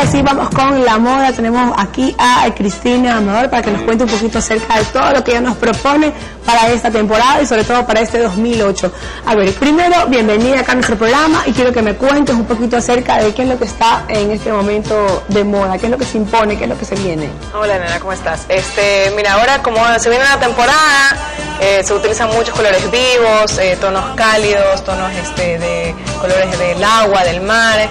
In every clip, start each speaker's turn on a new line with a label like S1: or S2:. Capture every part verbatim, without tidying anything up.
S1: sí vamos con la moda. Tenemos aquí a Cristina Amador para que nos cuente un poquito acerca de todo lo que ella nos propone para esta temporada y sobre todo para este dos mil ocho. A ver, primero, bienvenida acá a nuestro programa y quiero que me cuentes un poquito acerca de qué es lo que está en este momento de moda, qué es lo que se impone, qué es lo que se viene.
S2: Hola, nena, ¿cómo estás? Este, mira, ahora como se viene la temporada, eh, se utilizan muchos colores vivos, eh, tonos cálidos, tonos este, de colores del agua, del mar,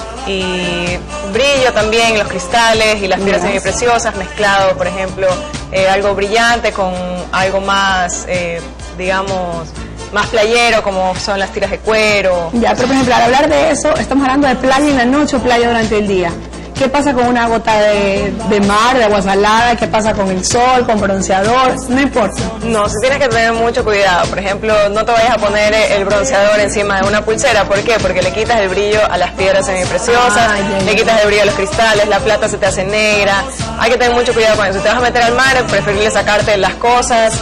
S2: y brillo también, los cristales y las piedras semipreciosas mezclado, por ejemplo, eh, algo brillante con algo más, eh, digamos, más playero, como son las tiras de cuero.
S1: Ya, pero por ejemplo, al hablar de eso, estamos hablando de playa en la noche o playa durante el día. ¿Qué pasa con una gota de, de mar, de agua salada? ¿Qué pasa con el sol, con bronceador? No importa.
S2: No, sí tienes que tener mucho cuidado. Por ejemplo, no te vayas a poner el bronceador encima de una pulsera. ¿Por qué? Porque le quitas el brillo a las piedras semipreciosas, ah, ya, ya. le quitas el brillo a los cristales, la plata se te hace negra. Hay que tener mucho cuidado con eso. Si te vas a meter al mar, preferible sacarte las cosas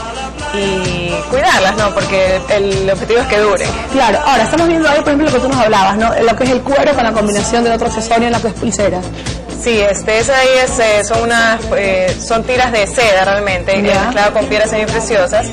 S2: y cuidarlas, ¿no? Porque el objetivo es que duren.
S1: Claro, ahora estamos viendo ahí, por ejemplo, lo que tú nos hablabas, ¿no? Lo que es el cuero con la combinación de otro accesorio en la que es pulsera.
S2: Sí, este, ese ahí es, eh, son unas, eh, son tiras de seda realmente, mezclado con piedras semipreciosas.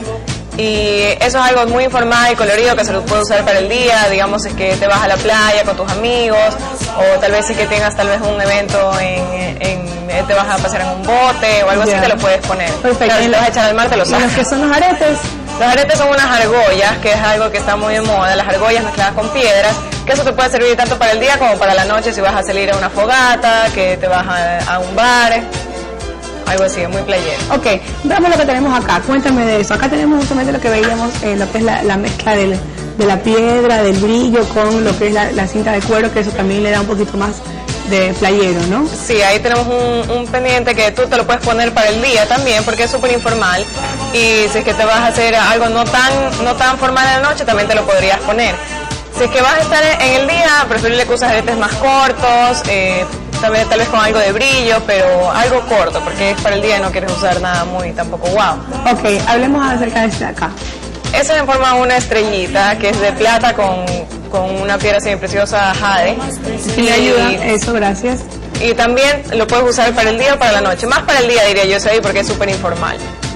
S2: Y eso es algo muy informal y colorido que se lo puede usar para el día, digamos es que te vas a la playa con tus amigos, o tal vez es que tengas tal vez un evento en, en te vas a pasear en un bote o algo yeah. así, te lo puedes poner.
S1: Perfecto.
S2: Claro, si te vas a echar al mar, te lo sacas.
S1: ¿Y los que son los aretes?
S2: Los aretes son unas argollas, que es algo que está muy de moda, las argollas mezcladas con piedras, que eso te puede servir tanto para el día como para la noche, si vas a salir a una fogata, que te vas a, a un bar, algo así, muy playero.
S1: Ok, veamos lo que tenemos acá, cuéntame de eso. Acá tenemos justamente lo que veíamos, eh, lo que es la, la mezcla del, de la piedra, del brillo con lo que es la, la cinta de cuero, que eso también le da un poquito más de playero, ¿no?
S2: Sí, ahí tenemos un, un pendiente que tú te lo puedes poner para el día también, porque es súper informal, y si es que te vas a hacer algo no tan, no tan formal en la noche, también te lo podrías poner. Si es que vas a estar en el día, preferible que uses aretes más cortos, eh, tal vez, tal vez con algo de brillo, pero algo corto, porque es para el día y no quieres usar nada muy tampoco guau.
S1: Ok, hablemos acerca de este de acá.
S2: Ese me forma una estrellita que es de plata con, con una piedra semipreciosa jade.
S1: Y me ayuda, eso, gracias.
S2: Y también lo puedes usar para el día o para la noche. Más para el día diría yo eso ahí porque es súper informal.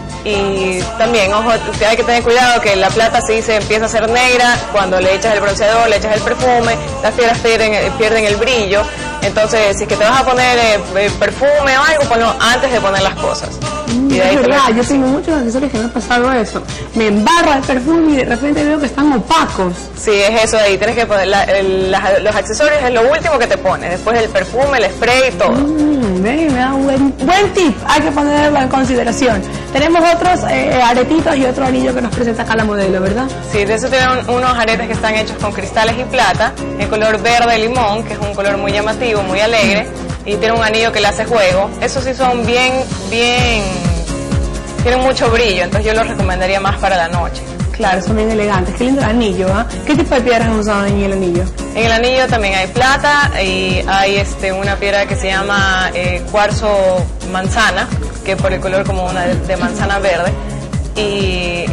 S2: Y también, ojo, hay que tener cuidado que la plata sí se empieza a hacer negra cuando le echas el bronceador, le echas el perfume, las piedras pierden, pierden el brillo. Entonces, si es que te vas a poner eh, perfume o algo, ponlo antes de poner las cosas.
S1: Mm, y de ahí es verdad, yo tengo muchos accesorios que me ha pasado eso. Me embarra el perfume y de repente veo que están opacos.
S2: Sí, es eso ahí. Tienes que poner la, el, la, los accesorios, es lo último que te pones. Después el perfume, el spray y todo.
S1: Mm, me da un buen, buen tip, hay que ponerlo en consideración. Tenemos otros eh, aretitos y otro anillo que nos presenta acá la modelo, ¿verdad?
S2: Sí, de eso tienen unos aretes que están hechos con cristales y plata, en color verde limón, que es un color muy llamativo, muy alegre, y tiene un anillo que le hace juego. Esos sí son bien, bien, tienen mucho brillo, entonces yo los recomendaría más para la noche.
S1: Claro, son bien elegantes. Qué lindo el anillo, ¿ah? ¿eh? ¿Qué tipo de piedras han usado en el anillo?
S2: En el anillo también hay plata y hay este una piedra que se llama eh, cuarzo manzana, que por el color como una de, de manzana verde, y,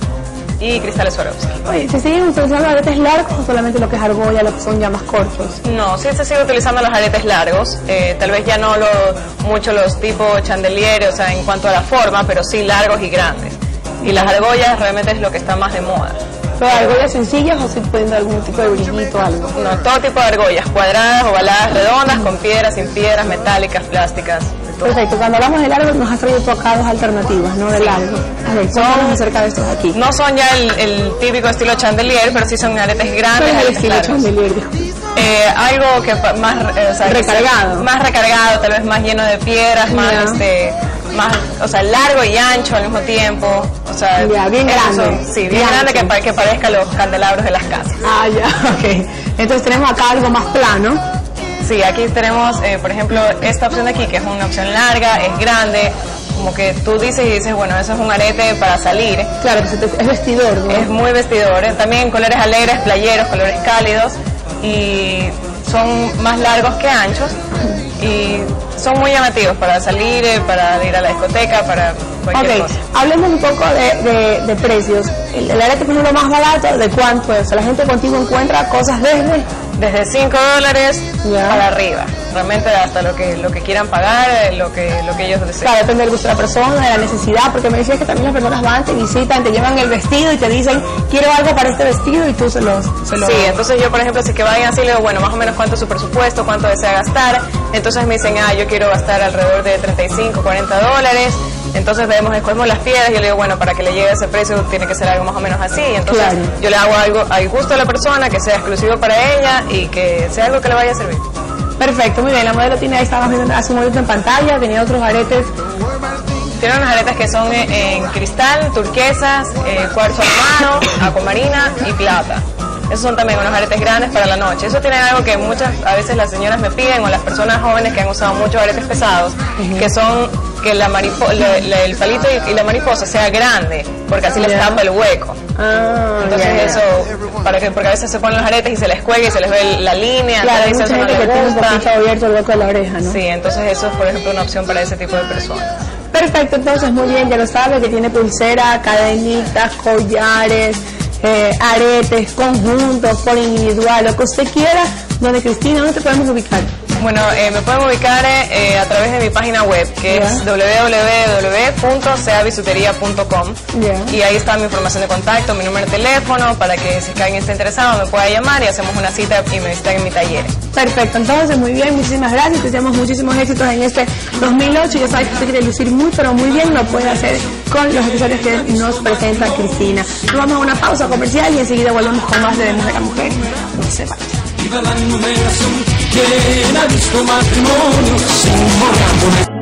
S2: y cristales Swarovski.
S1: Oye, ¿se siguen utilizando aretes largos o solamente lo que es argolla, lo que son ya más cortos?
S2: No, sí se sigue utilizando los aretes largos, eh, tal vez ya no lo, mucho los tipos chandelier, o sea, en cuanto a la forma, pero sí largos y grandes. Y las argollas realmente es lo que está más de moda.
S1: ¿Pero argollas sencillas o si pueden dar algún tipo de brillito o algo?
S2: No, todo tipo de argollas, cuadradas, ovaladas, redondas, con piedras, sin piedras, metálicas, plásticas.
S1: Perfecto, cuando hablamos de largo nos has traído tú acá dos alternativas, ¿no? De sí. largo. A ver, son acerca de estos aquí.
S2: No son ya el, el típico estilo chandelier, pero sí son aretes grandes.
S1: ¿Cuál es el estilo chandelier?
S2: Eh, algo que más, eh, o sea,
S1: recargado.
S2: Que más recargado, tal vez más lleno de piedras, yeah. más este... más, o sea, largo y ancho al mismo tiempo, o sea,
S1: ya, bien grande,
S2: son, sí, bien, bien grande que, que parezca los candelabros de las casas.
S1: Ah, ya, ok. Entonces tenemos acá algo más plano.
S2: Sí, aquí tenemos, eh, por ejemplo, esta opción de aquí, que es una opción larga, es grande, como que tú dices y dices, bueno, eso es un arete para salir.
S1: Claro, es vestidor, ¿no?
S2: Es muy vestidor, ¿eh? También colores alegres, playeros, colores cálidos, y son más largos que anchos, y son muy llamativos para salir, para ir a la discoteca, para cualquier
S1: okay.
S2: cosa.
S1: Hablemos un poco de, de, de precios. El, el arete, por ejemplo, más barato, ¿de cuánto es? La gente contigo encuentra cosas desde...
S2: Desde cinco dólares
S1: yeah.
S2: para arriba. realmente hasta lo que lo que quieran pagar, lo que lo que ellos deseen.
S1: Claro, depende del gusto de la persona, de la necesidad, porque me decías que también las personas van, te visitan, te llevan el vestido y te dicen, quiero algo para este vestido, y tú se los... Se lo...
S2: Sí, entonces yo, por ejemplo, si que vayan así, le digo, bueno, más o menos cuánto es su presupuesto, cuánto desea gastar. Entonces me dicen, ah, yo quiero gastar alrededor de treinta y cinco, cuarenta dólares. Entonces vemos, escogemos las piedras y yo le digo, bueno, para que le llegue ese precio tiene que ser algo más o menos así. Entonces claro, yo le hago algo al gusto de la persona, que sea exclusivo para ella y que sea algo que le vaya a servir.
S1: Perfecto, muy bien. La modelo tiene, ahí estábamos viendo hace un momento en pantalla, tenía otros aretes.
S2: Tiene unas aretes que son en cristal, turquesas, eh, cuarzo armado, acuamarina y plata. Esos son también unos aretes grandes para la noche. Eso tiene algo que muchas, a veces las señoras me piden, o las personas jóvenes que han usado muchos aretes pesados, uh-huh, que son que la maripo, le, le, el palito y, y la mariposa sea grande, porque así yeah, les tapa el hueco.
S1: Ah,
S2: entonces yeah, eso, para que, porque a veces se ponen los aretes y se les cuelga y se les ve la línea.
S1: Claro, hay mucha gente que tiene un poquito abierto el hueco de la oreja, ¿no?
S2: Sí, entonces eso es, por ejemplo, una opción para ese tipo de personas.
S1: Perfecto, entonces muy bien, ya lo sabe, que tiene pulsera, cadenitas, collares, eh, aretes, conjuntos, por individual, lo que usted quiera. Donde Cristina, ¿dónde te podemos ubicar?
S2: Bueno, eh, me pueden ubicar eh, a través de mi página web, que yeah, es doble u doble u doble u punto sea bisutería punto com, yeah, y ahí está mi información de contacto, mi número de teléfono, para que si alguien está interesado me pueda llamar y hacemos una cita y me visitan en mi taller.
S1: Perfecto, entonces muy bien, muchísimas gracias, te deseamos muchísimos éxitos en este dos mil ocho. Ya sabes que usted quiere lucir muy pero muy bien, lo puede hacer con los accesorios que nos presenta Cristina. Nos vamos a una pausa comercial y enseguida volvemos con más de Demos de la Mujer. No se vayan.
S3: Viva la numeración, quien ha visto matrimonio sin morir.